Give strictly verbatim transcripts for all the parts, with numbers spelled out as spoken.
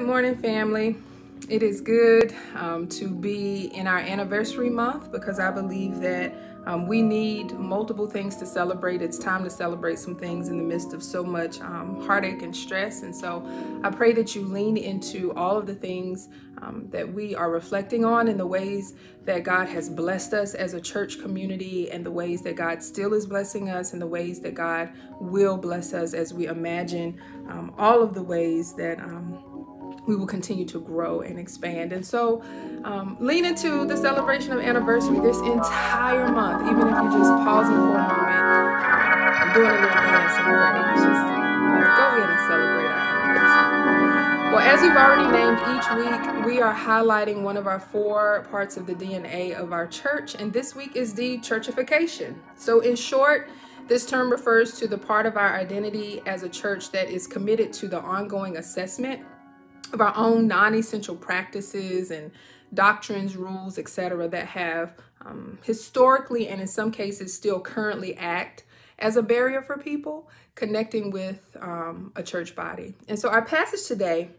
morning, family. It is good um, to be in our anniversary month because I believe that um, we need multiple things to celebrate. It's time to celebrate some things in the midst of so much um, heartache and stress. And so I pray that you lean into all of the things um, that we are reflecting on in the ways that God has blessed us as a church community, and the ways that God still is blessing us, and the ways that God will bless us as we imagine um, all of the ways that um, we will continue to grow and expand. And so um, lean into the celebration of anniversary this entire month, even if you're just pausing for a moment um, and doing a little dance and praise. Just go ahead and celebrate our anniversary. Well, as we've already named, each week we are highlighting one of our four parts of the D N A of our church, and this week is Dechurchification. So in short, this term refers to the part of our identity as a church that is committed to the ongoing assessment of our own non-essential practices and doctrines, rules, et cetera, that have um, historically and in some cases still currently act as a barrier for people connecting with um, a church body. And so our passage today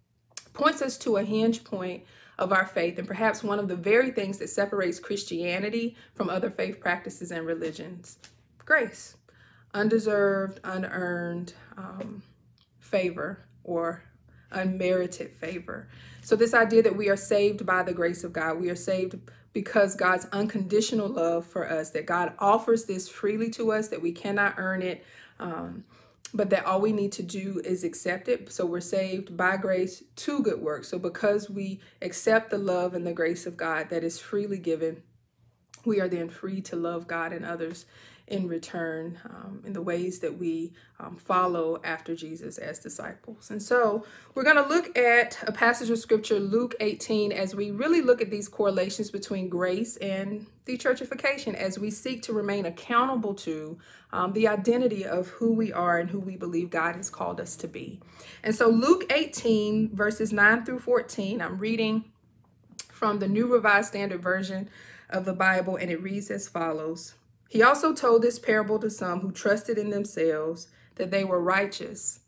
points us to a hinge point of our faith, and perhaps one of the very things that separates Christianity from other faith practices and religions: grace, undeserved, unearned um, favor, or unmerited favor. So this idea that we are saved by the grace of God, we are saved because God's unconditional love for us, that God offers this freely to us, that we cannot earn it, um, but that all we need to do is accept it. So we're saved by grace to good works. So because we accept the love and the grace of God that is freely given, we are then free to love God and others in return um, in the ways that we um, follow after Jesus as disciples. And so we're going to look at a passage of scripture, Luke eighteen, as we really look at these correlations between grace and dechurchification, as we seek to remain accountable to um, the identity of who we are and who we believe God has called us to be. And so Luke eighteen, verses nine through fourteen, I'm reading from the New Revised Standard Version of the Bible, and it reads as follows. He also told this parable to some who trusted in themselves that they were righteous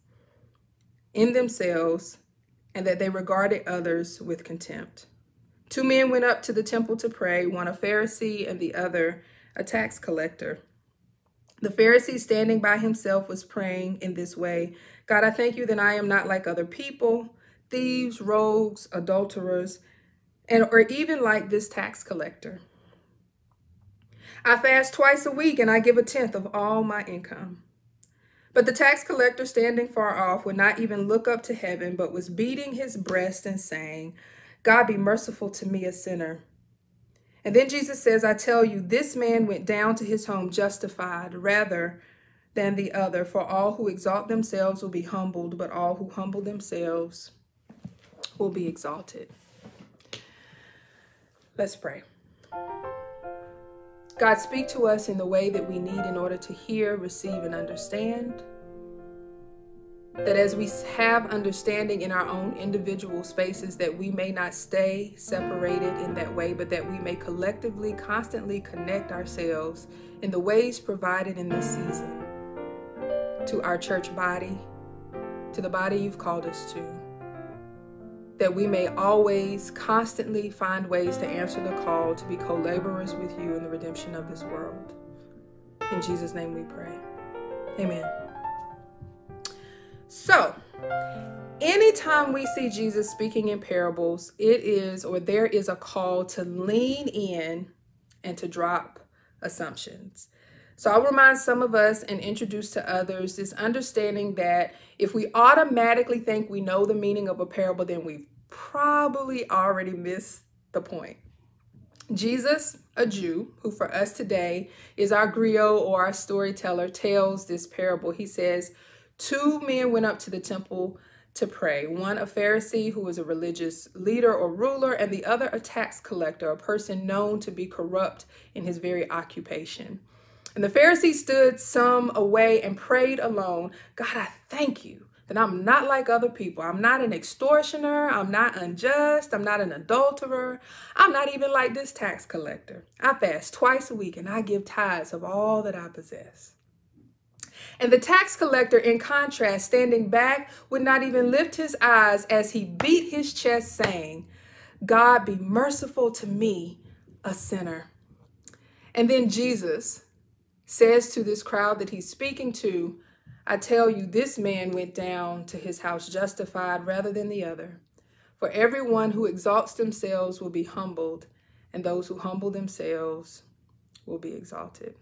in themselves and that they regarded others with contempt. Two men went up to the temple to pray, one a Pharisee and the other a tax collector. The Pharisee, standing by himself, was praying in this way: God, I thank you that I am not like other people, thieves, rogues, adulterers, and or even like this tax collector. I fast twice a week and I give a tenth of all my income. But the tax collector, standing far off, would not even look up to heaven, but was beating his breast and saying, God, be merciful to me, a sinner. And then Jesus says, I tell you, this man went down to his home justified rather than the other. For all who exalt themselves will be humbled, but all who humble themselves will be exalted. Let's pray. God, speak to us in the way that we need in order to hear, receive, and understand. That as we have understanding in our own individual spaces, that we may not stay separated in that way, but that we may collectively, constantly connect ourselves in the ways provided in this season to our church body, to the body you've called us to. That we may always constantly find ways to answer the call to be co-laborers with you in the redemption of this world. In Jesus' name we pray. Amen. So, anytime we see Jesus speaking in parables, it is, or there is a call to lean in and to drop assumptions. So I'll remind some of us and introduce to others this understanding that if we automatically think we know the meaning of a parable, then we've probably already missed the point. Jesus, a Jew, who for us today is our griot or our storyteller, tells this parable. He says, two men went up to the temple to pray, one a Pharisee who was a religious leader or ruler, and the other a tax collector, a person known to be corrupt in his very occupation. And the Pharisee stood some away and prayed alone, God, I thank you that I'm not like other people. I'm not an extortioner. I'm not unjust. I'm not an adulterer. I'm not even like this tax collector. I fast twice a week and I give tithes of all that I possess. And the tax collector, in contrast, standing back, would not even lift his eyes as he beat his chest, saying, God, be merciful to me, a sinner. And then Jesus says to this crowd that he's speaking to, I tell you, this man went down to his house justified rather than the other. For everyone who exalts themselves will be humbled, and those who humble themselves will be exalted.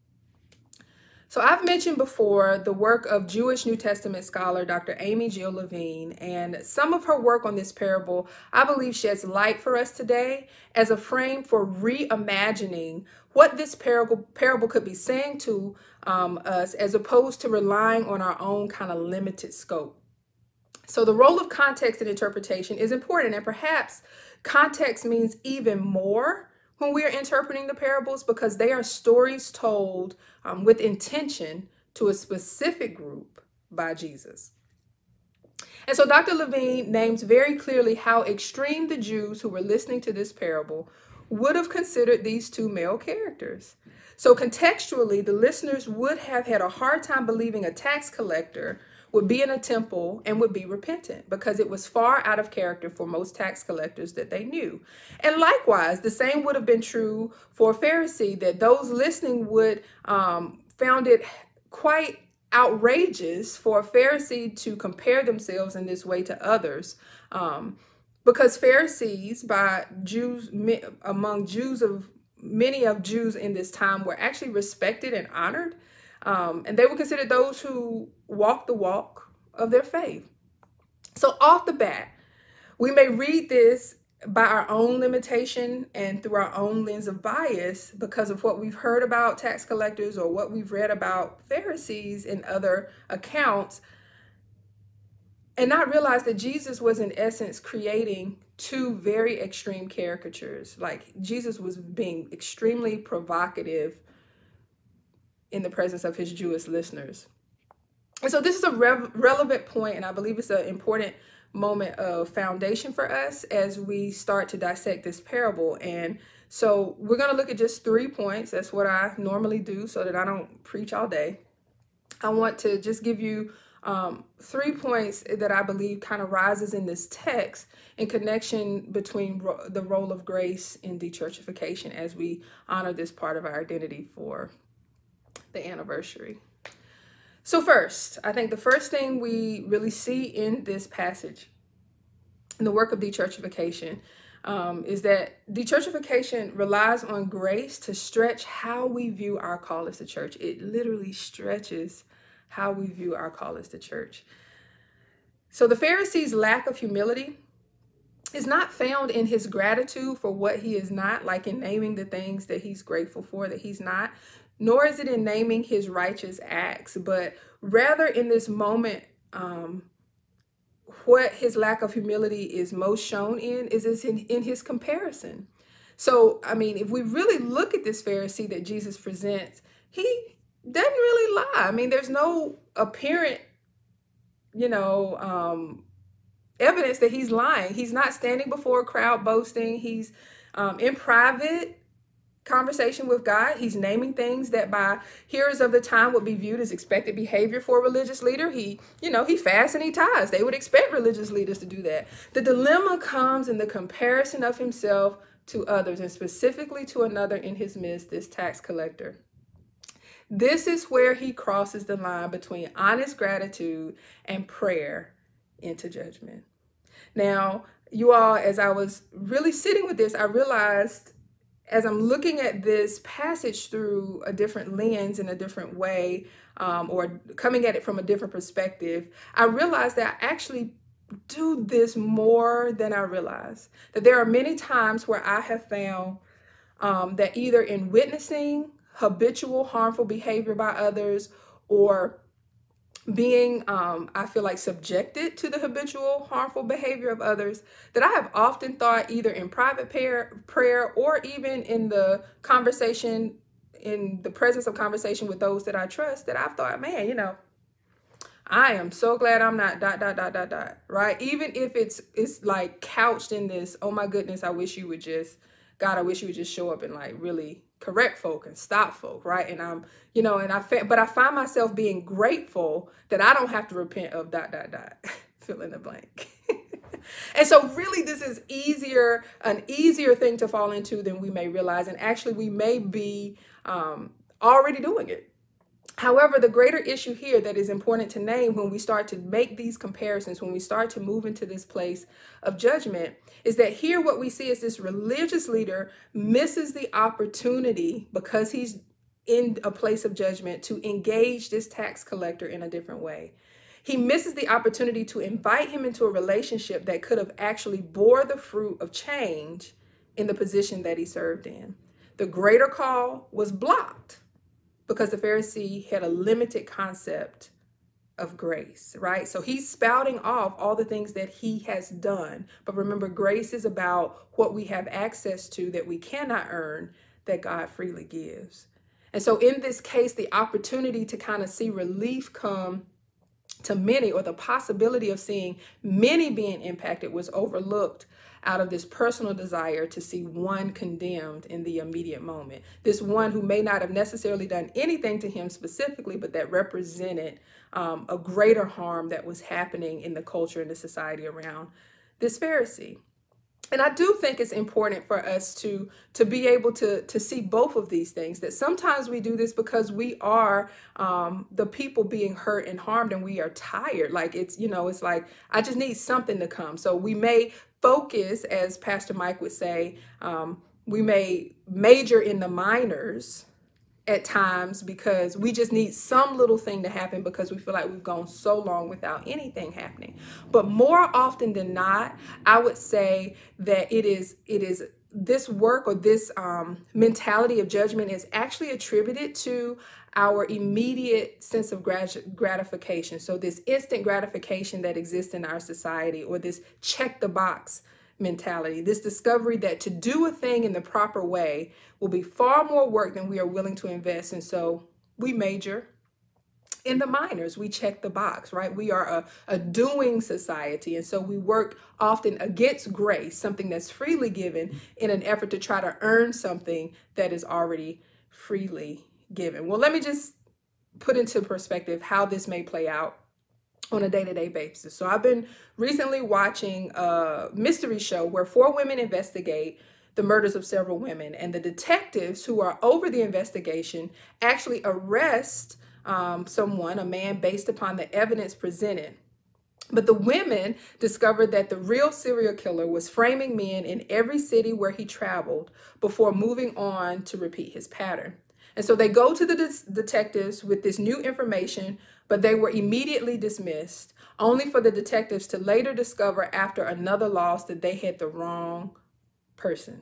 So I've mentioned before the work of Jewish New Testament scholar Doctor Amy Jill Levine, and some of her work on this parable, I believe, sheds light for us today as a frame for reimagining what this parable, parable could be saying to um, us, as opposed to relying on our own kind of limited scope. So the role of context in interpretation is important, and perhaps context means even more when we are interpreting the parables, because they are stories told um, with intention to a specific group by Jesus. And so Doctor Levine names very clearly how extreme the Jews who were listening to this parable would have considered these two male characters. So contextually, the listeners would have had a hard time believing a tax collector would be in a temple and would be repentant, because it was far out of character for most tax collectors that they knew. And likewise, the same would have been true for a Pharisee, that those listening would um, found it quite outrageous for a Pharisee to compare themselves in this way to others. Um, because Pharisees, by Jews, among Jews of many of Jews in this time, were actually respected and honored. Um, and they were considered those who walked the walk of their faith. So off the bat, we may read this by our own limitation and through our own lens of bias because of what we've heard about tax collectors or what we've read about Pharisees in other accounts, and not realize that Jesus was in essence creating two very extreme caricatures. Like, Jesus was being extremely provocative in the presence of his Jewish listeners. And so this is a re- relevant point, and I believe it's an important moment of foundation for us as we start to dissect this parable. And so we're going to look at just three points. That's what I normally do so that I don't preach all day. I want to just give you um, three points that I believe kind of rises in this text in connection between ro- the role of grace in dechurchification as we honor this part of our identity for the anniversary. So first, I think the first thing we really see in this passage, in the work of dechurchification, um, is that dechurchification relies on grace to stretch how we view our call as the church. It literally stretches how we view our call as the church. So the Pharisee's lack of humility is not found in his gratitude for what he is not, like in naming the things that he's grateful for that he's not, nor is it in naming his righteous acts, but rather in this moment, um, what his lack of humility is most shown in is, is in, in his comparison. So, I mean, if we really look at this Pharisee that Jesus presents, he doesn't really lie. I mean, there's no apparent, you know, um, evidence that he's lying. He's not standing before a crowd boasting. He's um, in private conversation with God. He's naming things that by hearers of the time would be viewed as expected behavior for a religious leader. He, you know, he fasts and he tithes. They would expect religious leaders to do that. The dilemma comes in the comparison of himself to others, and specifically to another in his midst, this tax collector. This is where he crosses the line between honest gratitude and prayer into judgment. Now, you all, as I was really sitting with this, I realized as I'm looking at this passage through a different lens in a different way, um, or coming at it from a different perspective, I realized that I actually do this more than I realize. That there are many times where I have found um, that either in witnessing habitual harmful behavior by others, or being, um, I feel like, subjected to the habitual harmful behavior of others, that I have often thought either in private prayer, prayer or even in the conversation, in the presence of conversation with those that I trust, that I've thought, man, you know, I am so glad I'm not dot, dot, dot, dot, dot, right? Even if it's, it's like couched in this, oh my goodness, I wish you would just, God, I wish you would just show up and like really correct folk and stop folk, right? And I'm, you know, and I, but I find myself being grateful that I don't have to repent of dot, dot, dot, fill in the blank. And so really this is easier, an easier thing to fall into than we may realize. And actually we may be um, already doing it. However, the greater issue here that is important to name when we start to make these comparisons, when we start to move into this place of judgment, is that here what we see is this religious leader misses the opportunity, because he's in a place of judgment, to engage this tax collector in a different way. He misses the opportunity to invite him into a relationship that could have actually bore the fruit of change in the position that he served in. The greater call was blocked because the Pharisee had a limited concept of grace, right? So he's spouting off all the things that he has done. But remember, grace is about what we have access to that we cannot earn, that God freely gives. And so in this case, the opportunity to kind of see relief come to many, or the possibility of seeing many being impacted, was overlooked out of this personal desire to see one condemned in the immediate moment. This one who may not have necessarily done anything to him specifically, but that represented um, a greater harm that was happening in the culture and the society around this Pharisee. And I do think it's important for us to, to be able to, to see both of these things, that sometimes we do this because we are um, the people being hurt and harmed, and we are tired. Like it's, you know, it's like, I just need something to come. So we may focus, as Pastor Mike would say, um, we may major in the minors at times because we just need some little thing to happen because we feel like we've gone so long without anything happening. But more often than not, I would say that it is it is this work, or this um, mentality of judgment is actually attributed to our immediate sense of grat- gratification. So this instant gratification that exists in our society, or this check the box mentality, this discovery that to do a thing in the proper way will be far more work than we are willing to invest. And so we major in the minors. We check the box, right? We are a, a doing society. And so we work often against grace, something that's freely given, in an effort to try to earn something that is already freely given. Well, let me just put into perspective how this may play out on a day-to-day basis. So I've been recently watching a mystery show where four women investigate the murders of several women, and the detectives who are over the investigation actually arrest um, someone, a man, based upon the evidence presented. But the women discovered that the real serial killer was framing men in every city where he traveled before moving on to repeat his pattern. And so they go to the de- detectives with this new information, but they were immediately dismissed, only for the detectives to later discover after another loss that they had the wrong person.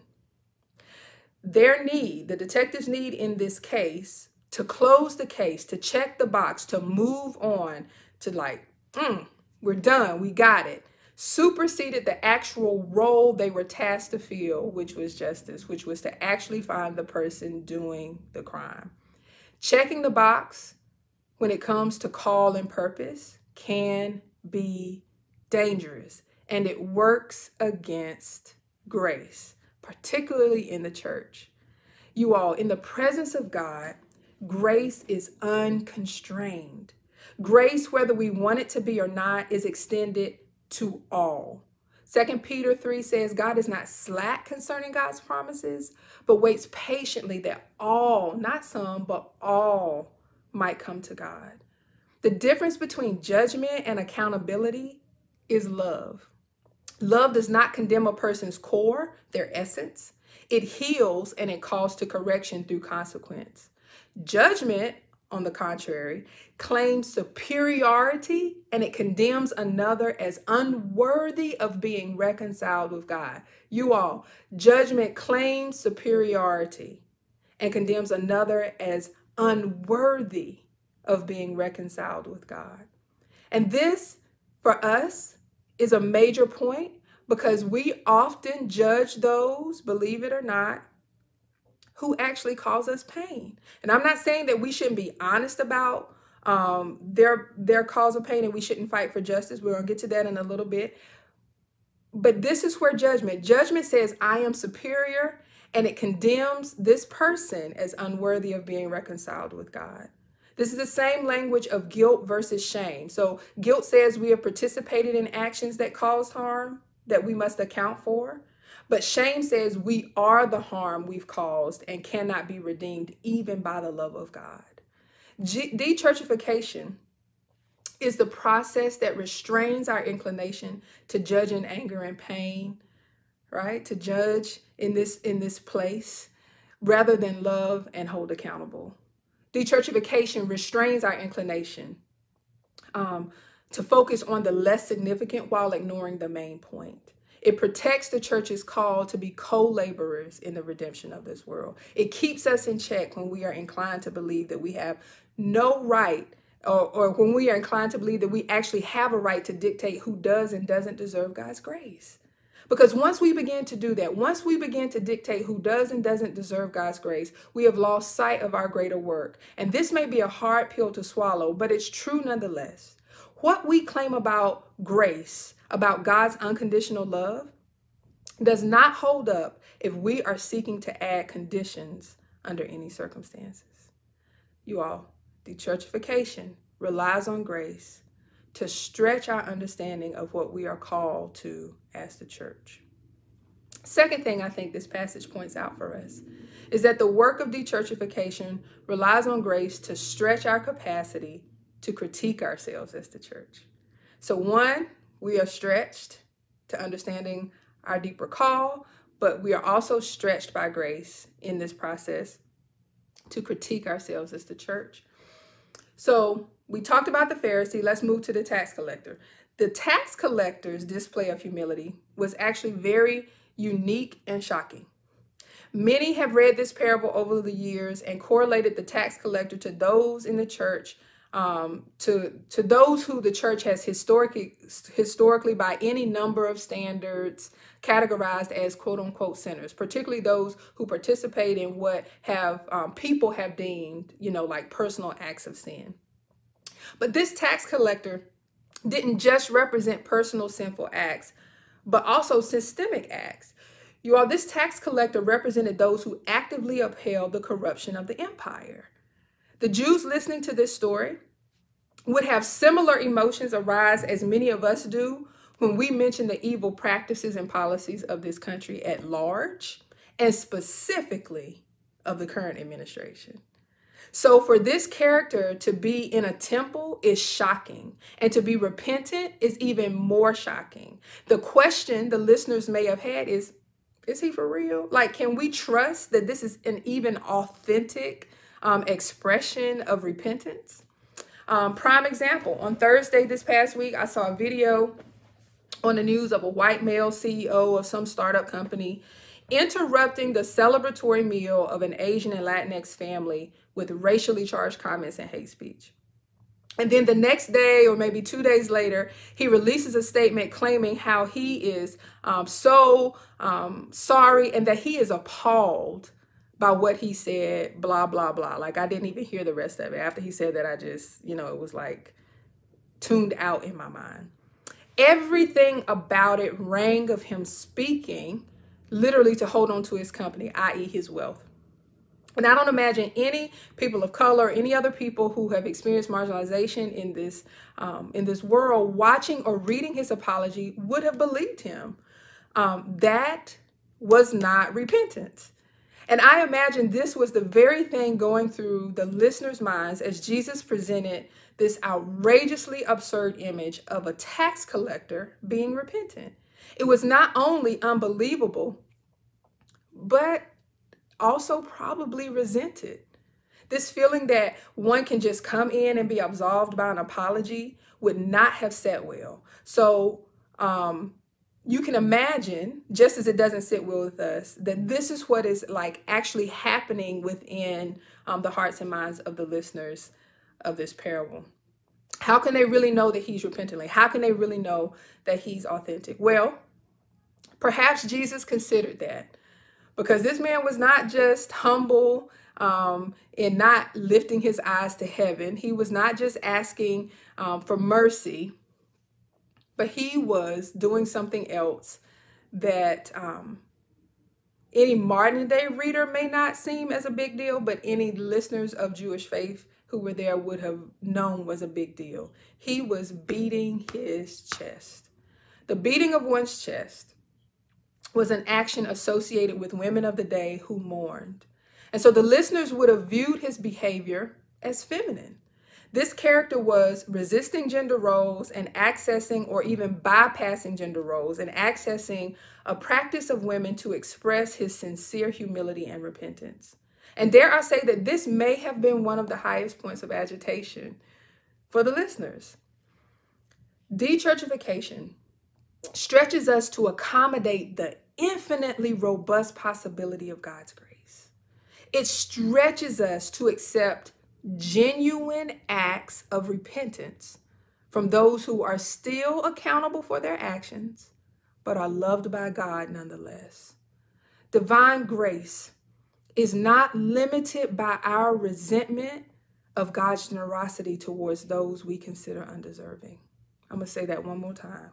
Their need, the detectives' need in this case, to close the case, to check the box, to move on, to like, mm, we're done, we got it, superseded the actual role they were tasked to fill, which was justice, which was to actually find the person doing the crime. Checking the box when it comes to call and purpose can be dangerous, and it works against grace, particularly in the church. You all, in the presence of God, grace is unconstrained. Grace, whether we want it to be or not, is extended to all. Second Peter three says God is not slack concerning God's promises, but waits patiently that all, not some, but all might come to God. The difference between judgment and accountability is love. Love does not condemn a person's core, their essence. It heals and it calls to correction through consequence. Judgment, on the contrary, claims superiority and it condemns another as unworthy of being reconciled with God. You all, judgment claims superiority and condemns another as unworthy of being reconciled with God. And this, for us, is a major point because we often judge those, believe it or not, who actually cause us pain. And I'm not saying that we shouldn't be honest about um, their, their cause of pain and we shouldn't fight for justice. We're going to get to that in a little bit. But this is where judgment, judgment says I am superior and it condemns this person as unworthy of being reconciled with God. This is the same language of guilt versus shame. So guilt says we have participated in actions that caused harm that we must account for. But shame says we are the harm we've caused and cannot be redeemed even by the love of God. Dechurchification is the process that restrains our inclination to judge in anger and pain, right? To judge in this, in this place rather than love and hold accountable. Dechurchification restrains our inclination um, to focus on the less significant while ignoring the main point. It protects the church's call to be co-laborers in the redemption of this world. It keeps us in check when we are inclined to believe that we have no right, or, or when we are inclined to believe that we actually have a right to dictate who does and doesn't deserve God's grace. Because once we begin to do that, once we begin to dictate who does and doesn't deserve God's grace, we have lost sight of our greater work. And this may be a hard pill to swallow, but it's true nonetheless. What we claim about grace, about God's unconditional love, does not hold up if we are seeking to add conditions under any circumstances. You all, dechurchification relies on grace to stretch our understanding of what we are called to as the church. Second thing I think this passage points out for us is that the work of dechurchification relies on grace to stretch our capacity to critique ourselves as the church. So one, we are stretched to understanding our deeper call, but we are also stretched by grace in this process to critique ourselves as the church. So we talked about the Pharisee. Let's move to the tax collector. The tax collector's display of humility was actually very unique and shocking. Many have read this parable over the years and correlated the tax collector to those in the church, um, to, to those who the church has historically, historically by any number of standards categorized as quote unquote sinners, particularly those who participate in what have um, people have deemed, you know, like personal acts of sin. But this tax collector didn't just represent personal sinful acts, but also systemic acts. You all, this tax collector represented those who actively upheld the corruption of the empire. The Jews listening to this story would have similar emotions arise as many of us do when we mention the evil practices and policies of this country at large, and specifically of the current administration. So for this character to be in a temple is shocking, and to be repentant is even more shocking. The question the listeners may have had is, is he for real? Like, can we trust that this is an even authentic um, expression of repentance? Um, prime example, on Thursday this past week, I saw a video on the news of a white male C E O of some startup company interrupting the celebratory meal of an Asian and Latinx family with racially charged comments and hate speech. And then the next day, or maybe two days later, he releases a statement claiming how he is um, so um, sorry and that he is appalled by what he said, blah, blah, blah. Like, I didn't even hear the rest of it. After he said that, I just, you know, it was like tuned out in my mind. Everything about it rang of him speaking literally to hold on to his company, that is his wealth. And I don't imagine any people of color or any other people who have experienced marginalization in this, um, in this world watching or reading his apology would have believed him. Um, that was not repentance. And I imagine this was the very thing going through the listeners' minds as Jesus presented this outrageously absurd image of a tax collector being repentant. It was not only unbelievable, but also probably resented. This feeling that one can just come in and be absolved by an apology would not have sat well. So um, you can imagine, just as it doesn't sit well with us, that this is what is like actually happening within um, the hearts and minds of the listeners of this parable. How can they really know that he's repentantly? How can they really know that he's authentic? Well, perhaps Jesus considered that, because this man was not just humble um, in not lifting his eyes to heaven. He was not just asking um, for mercy, but he was doing something else that um, any modern day reader may not seem as a big deal, but any listeners of Jewish faith who were there would have known was a big deal. He was beating his chest. The beating of one's chest was an action associated with women of the day who mourned. And so the listeners would have viewed his behavior as feminine. This character was resisting gender roles and accessing or even bypassing gender roles and accessing a practice of women to express his sincere humility and repentance. And dare I say that this may have been one of the highest points of agitation for the listeners. Dechurchification stretches us to accommodate the infinitely robust possibility of God's grace. It stretches us to accept genuine acts of repentance from those who are still accountable for their actions, but are loved by God nonetheless. Divine grace is not limited by our resentment of God's generosity towards those we consider undeserving. I'm going to say that one more time.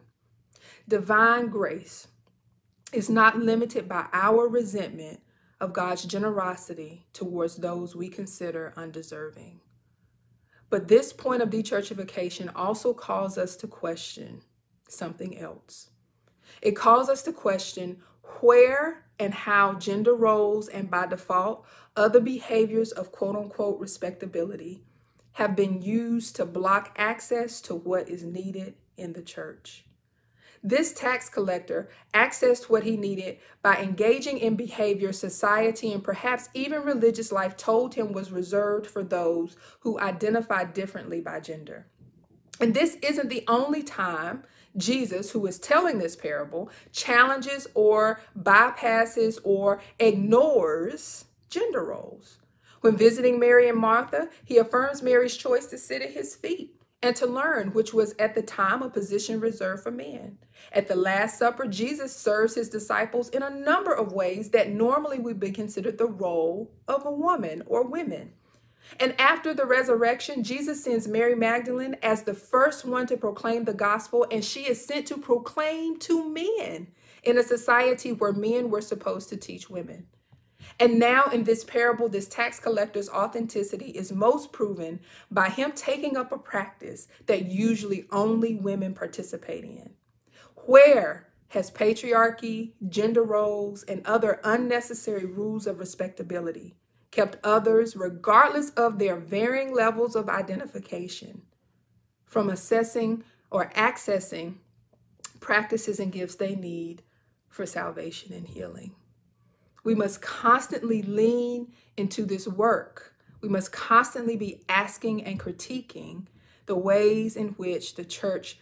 Divine grace is not limited by our resentment of God's generosity towards those we consider undeserving. But this point of dechurchification also calls us to question something else. It calls us to question where and how gender roles and by default other behaviors of quote unquote respectability have been used to block access to what is needed in the church. This tax collector accessed what he needed by engaging in behavior society and perhaps even religious life told him was reserved for those who identify differently by gender. And this isn't the only time Jesus, who is telling this parable, challenges or bypasses or ignores gender roles. When visiting Mary and Martha, he affirms Mary's choice to sit at his feet and to learn, which was at the time a position reserved for men. At the Last Supper, Jesus serves his disciples in a number of ways that normally would be considered the role of a woman or women. And after the resurrection, Jesus sends Mary Magdalene as the first one to proclaim the gospel, and she is sent to proclaim to men in a society where men were supposed to teach women. And now in this parable, this tax collector's authenticity is most proven by him taking up a practice that usually only women participate in. Where has patriarchy, gender roles, and other unnecessary rules of respectability kept others, regardless of their varying levels of identification, from assessing or accessing practices and gifts they need for salvation and healing? We must constantly lean into this work. We must constantly be asking and critiquing the ways in which the church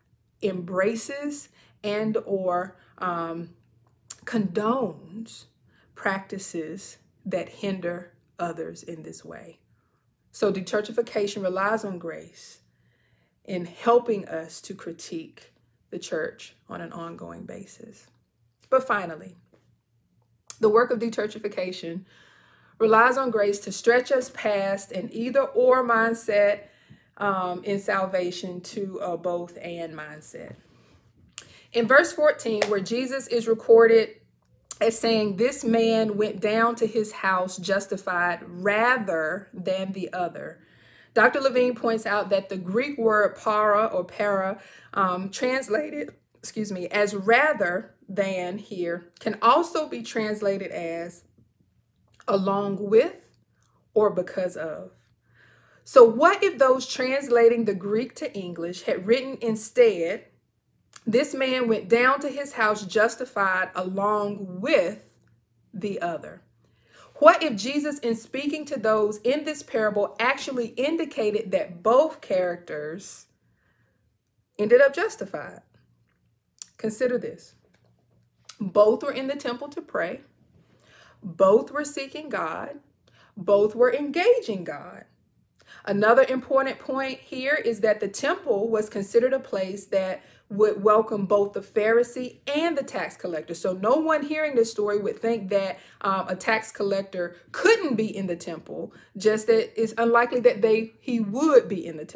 embraces and or um, condones practices that hinder others in this way. So dechurchification relies on grace in helping us to critique the church on an ongoing basis. But finally, the work of dechurchification relies on grace to stretch us past an either-or mindset um, in salvation to a both-and mindset. In verse fourteen, where Jesus is recorded as saying, "This man went down to his house justified rather than the other," Doctor Levine points out that the Greek word para or para, um, translated, excuse me, as rather than here, can also be translated as along with or because of. So what if those translating the Greek to English had written instead, "This man went down to his house justified along with the other"? What if Jesus, in speaking to those in this parable, actually indicated that both characters ended up justified? Consider this. Both were in the temple to pray. Both were seeking God. Both were engaging God. Another important point here is that the temple was considered a place that would welcome both the Pharisee and the tax collector. So no one hearing this story would think that um, a tax collector couldn't be in the temple, just that it's unlikely that they he would be in the temple.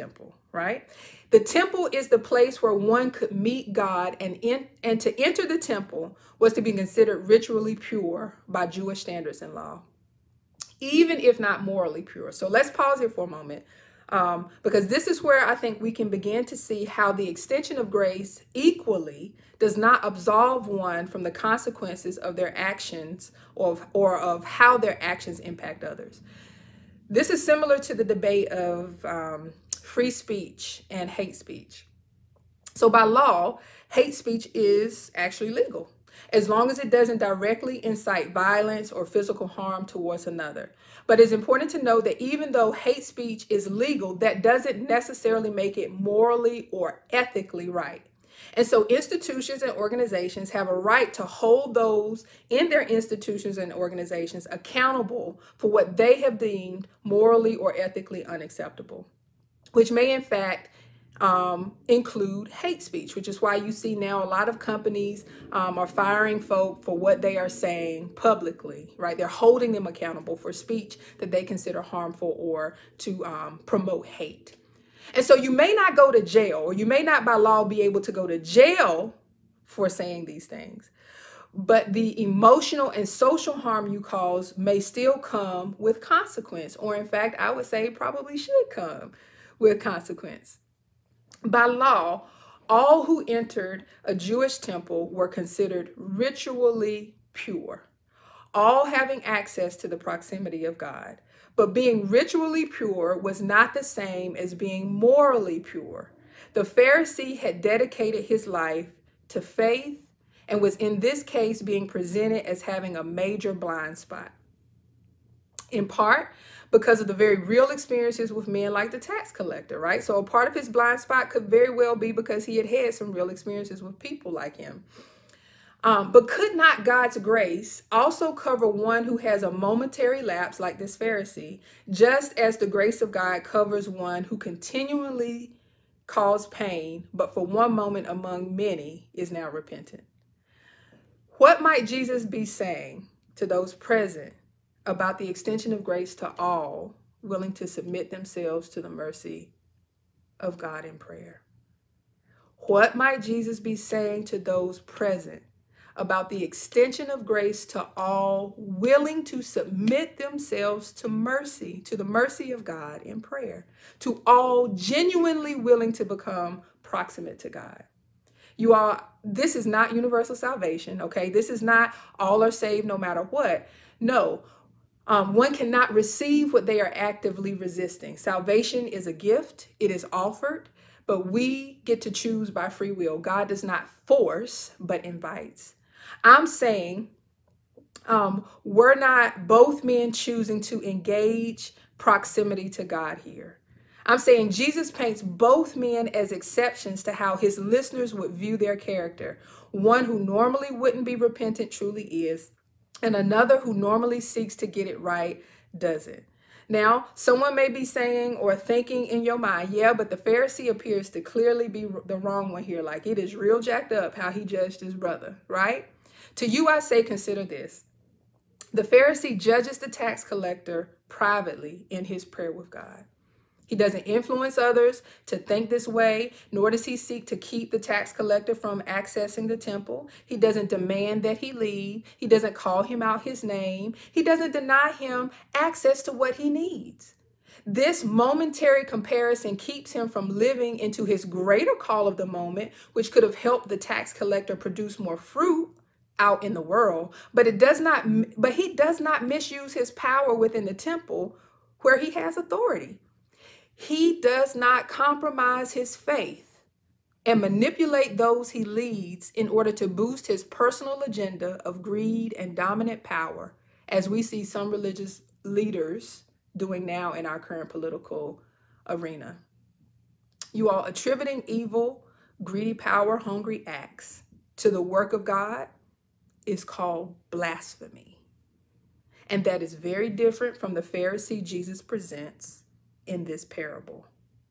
right? The temple is the place where one could meet God, and in, and to enter the temple was to be considered ritually pure by Jewish standards and law, even if not morally pure. So let's pause here for a moment, um, because this is where I think we can begin to see how the extension of grace equally does not absolve one from the consequences of their actions, or of, or of how their actions impact others. This is similar to the debate of um, free speech and hate speech. So by law, hate speech is actually legal, as long as it doesn't directly incite violence or physical harm towards another. But it's important to know that even though hate speech is legal, that doesn't necessarily make it morally or ethically right. And so institutions and organizations have a right to hold those in their institutions and organizations accountable for what they have deemed morally or ethically unacceptable, which may in fact um, include hate speech, which is why you see now a lot of companies um, are firing folk for what they are saying publicly, right? They're holding them accountable for speech that they consider harmful or to um, promote hate. And so you may not go to jail, or you may not by law be able to go to jail for saying these things, but the emotional and social harm you cause may still come with consequence, or in fact, I would say probably should come with consequence. By law, all who entered a Jewish temple were considered ritually pure, all having access to the proximity of God. But being ritually pure was not the same as being morally pure. The Pharisee had dedicated his life to faith and was in this case being presented as having a major blind spot, in part because of the very real experiences with men like the tax collector, right? So a part of his blind spot could very well be because he had had some real experiences with people like him. Um, but could not God's grace also cover one who has a momentary lapse like this Pharisee, just as the grace of God covers one who continually caused pain, but for one moment among many is now repentant? What might Jesus be saying to those present about the extension of grace to all willing to submit themselves to the mercy of God in prayer? What might Jesus be saying to those present about the extension of grace to all willing to submit themselves to mercy, to the mercy of God in prayer, to all genuinely willing to become proximate to God? You all, this is not universal salvation, okay? This is not all are saved no matter what. No, um, one cannot receive what they are actively resisting. Salvation is a gift. It is offered, but we get to choose by free will. God does not force, but invites. I'm saying um, we're not both men choosing to engage proximity to God here. I'm saying Jesus paints both men as exceptions to how his listeners would view their character. One who normally wouldn't be repentant truly is, and another who normally seeks to get it right doesn't. Now, someone may be saying or thinking in your mind, yeah, but the Pharisee appears to clearly be the wrong one here. Like, it is real jacked up how he judged his brother, right? To you, I say, consider this. The Pharisee judges the tax collector privately in his prayer with God. He doesn't influence others to think this way, nor does he seek to keep the tax collector from accessing the temple. He doesn't demand that he leave. He doesn't call him out his name. He doesn't deny him access to what he needs. This momentary comparison keeps him from living into his greater call of the moment, which could have helped the tax collector produce more fruit out in the world, but it does not, but he does not misuse his power within the temple where he has authority. He does not compromise his faith and manipulate those he leads in order to boost his personal agenda of greed and dominant power, as we see some religious leaders doing now in our current political arena. You are attributing evil, greedy, power-hungry acts to the work of God is called blasphemy. And that is very different from the Pharisee Jesus presents in this parable.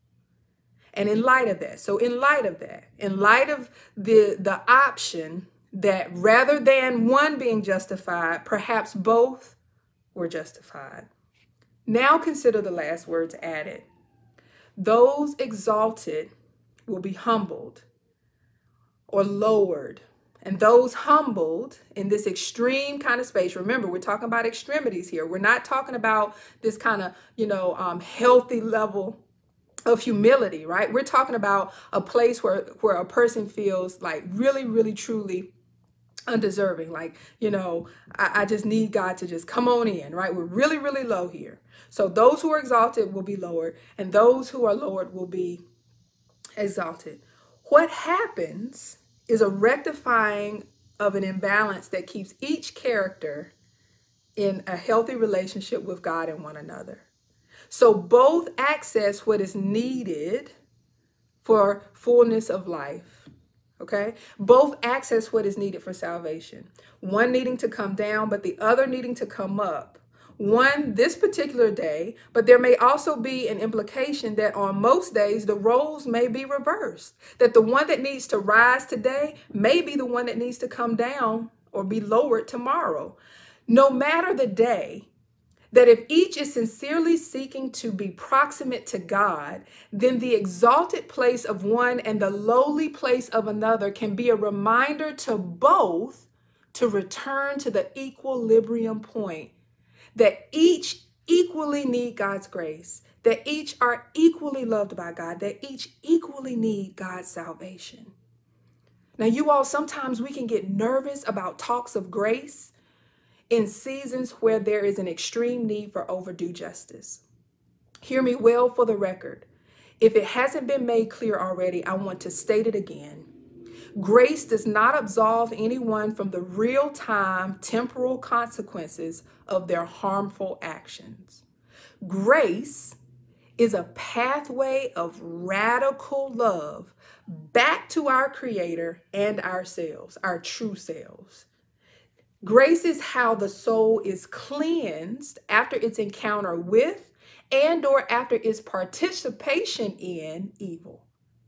And in light of that, so in light of that, in light of the, the option that rather than one being justified, perhaps both were justified. Now consider the last words added. Those exalted will be humbled or lowered. And those humbled in this extreme kind of space, remember, we're talking about extremities here. We're not talking about this kind of, you know, um, healthy level of humility, right? We're talking about a place where, where a person feels like really, really, truly undeserving. Like, you know, I, I just need God to just come on in, right? We're really, really low here. So those who are exalted will be lowered, and those who are lowered will be exalted. What happens is a rectifying of an imbalance that keeps each character in a healthy relationship with God and one another. So both access what is needed for fullness of life. Okay? Both access what is needed for salvation. One needing to come down, but the other needing to come up. One this particular day, but there may also be an implication that on most days the roles may be reversed. That the one that needs to rise today may be the one that needs to come down or be lowered tomorrow. No matter the day, that if each is sincerely seeking to be proximate to God, then the exalted place of one and the lowly place of another can be a reminder to both to return to the equilibrium point, that each equally need God's grace, that each are equally loved by God, that each equally need God's salvation. Now, you all, sometimes we can get nervous about talks of grace in seasons where there is an extreme need for overdue justice. Hear me well for the record. If it hasn't been made clear already, I want to state it again. Grace does not absolve anyone from the real-time temporal consequences of their harmful actions. Grace is a pathway of radical love back to our Creator and ourselves, our true selves. Grace is how the soul is cleansed after its encounter with and or after its participation in evil.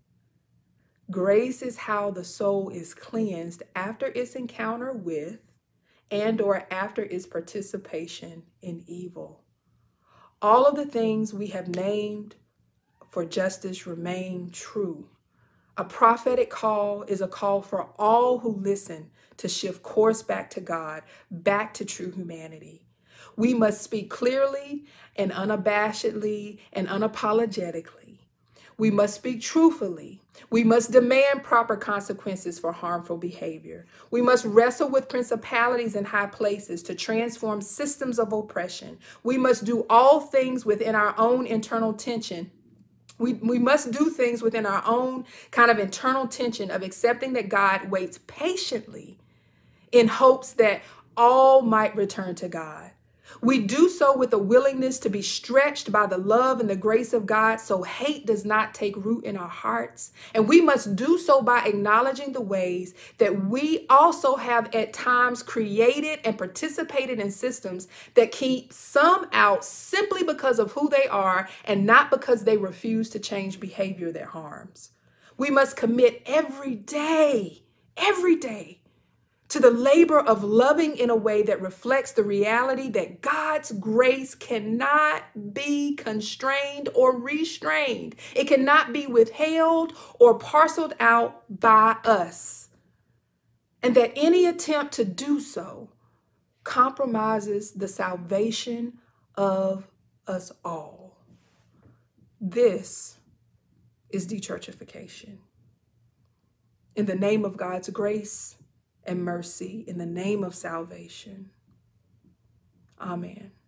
Grace is how the soul is cleansed after its encounter with and or after its participation in evil. All of the things we have named for justice remain true. A prophetic call is a call for all who listen to shift course back to God, back to true humanity. We must speak clearly and unabashedly and unapologetically. We must speak truthfully. We must demand proper consequences for harmful behavior. We must wrestle with principalities in high places to transform systems of oppression. We must do all things within our own internal tension. We, we must do things within our own kind of internal tension of accepting that God waits patiently in hopes that all might return to God. We do so with a willingness to be stretched by the love and the grace of God so hate does not take root in our hearts. And we must do so by acknowledging the ways that we also have at times created and participated in systems that keep some out simply because of who they are and not because they refuse to change behavior that harms. We must commit every day, every day, to the labor of loving in a way that reflects the reality that God's grace cannot be constrained or restrained. It cannot be withheld or parceled out by us. And that any attempt to do so compromises the salvation of us all. This is Dechurchification. In the name of God's grace and mercy, in the name of salvation. Amen.